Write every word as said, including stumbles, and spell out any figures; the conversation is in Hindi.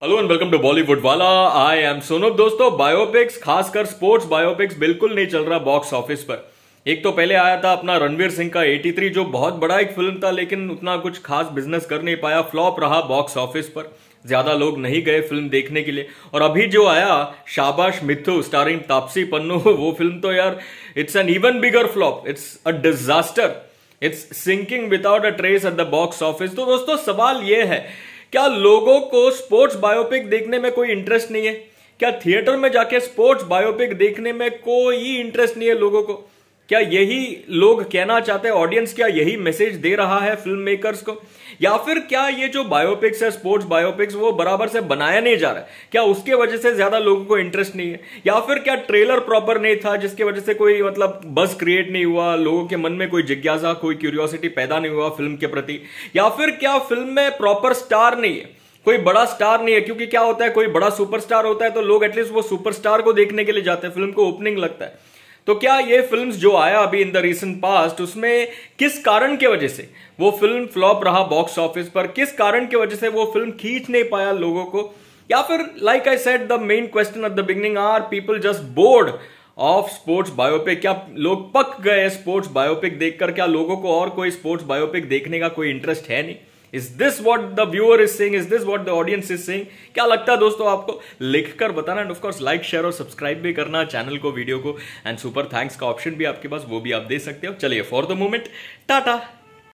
Hello and welcome to Bollywood वाला। I am Sonam. दोस्तों, बायोपिक्स, खासकर स्पोर्ट्स बायोपिक्स बिल्कुल नहीं चल रहा बॉक्स ऑफिस पर। एक तो पहले आया था अपना रणवीर सिंह का तिरासी, जो बहुत बड़ा एक फिल्म था लेकिन उतना कुछ खास बिजनेस कर नहीं पाया, फ्लॉप रहा बॉक्स ऑफिस पर। ज्यादा लोग नहीं गए फिल्म देखने के लिए। और अभी जो आया शाबाश मिथु स्टारिंग तापसी पन्नू, वो फिल्म तो यार it's an even bigger flop. It's a disaster. It's sinking without a trace at the box office. तो दोस्तों, सवाल यह है, क्या लोगों को स्पोर्ट्स बायोपिक देखने में कोई इंटरेस्ट नहीं है? क्या थिएटर में जाके स्पोर्ट्स बायोपिक देखने में कोई इंटरेस्ट नहीं है लोगों को? क्या यही लोग कहना चाहते हैं? ऑडियंस क्या यही मैसेज दे रहा है फिल्म मेकर्स को? या फिर क्या ये जो बायोपिक्स है, स्पोर्ट्स बायोपिक्स, वो बराबर से बनाया नहीं जा रहा है? क्या उसके वजह से ज्यादा लोगों को इंटरेस्ट नहीं है? या फिर क्या ट्रेलर प्रॉपर नहीं था जिसकी वजह से कोई मतलब बस क्रिएट नहीं हुआ, लोगों के मन में कोई जिज्ञासा, कोई क्यूरियोसिटी पैदा नहीं हुआ फिल्म के प्रति? या फिर क्या फिल्म में प्रॉपर स्टार नहीं है, कोई बड़ा स्टार नहीं है? क्योंकि क्या होता है, कोई बड़ा सुपरस्टार होता है तो लोग एटलीस्ट वो सुपरस्टार को देखने के लिए जाते हैं, फिल्म को ओपनिंग लगता है। तो क्या ये फिल्म्स जो आया अभी इन द रीसेंट पास्ट, उसमें किस कारण के वजह से वो फिल्म फ्लॉप रहा बॉक्स ऑफिस पर? किस कारण की वजह से वो फिल्म खींच नहीं पाया लोगों को? या फिर like I said the main question at the beginning, are people just bored of sports biopic? क्या लोग पक गए स्पोर्ट्स बायोपिक देखकर? क्या लोगों को और कोई स्पोर्ट्स बायोपिक देखने का कोई इंटरेस्ट है नहीं? Is this what the viewer is saying? Is this what the audience is saying? क्या लगता है दोस्तों आपको? लिखकर बताना। And of course like, share और सब्सक्राइब भी करना चैनल को, वीडियो को। एंड सुपर थैंक्स का ऑप्शन भी आपके पास, वो भी आप दे सकते हो। चलिए, फॉर द मोमेंट टाटा।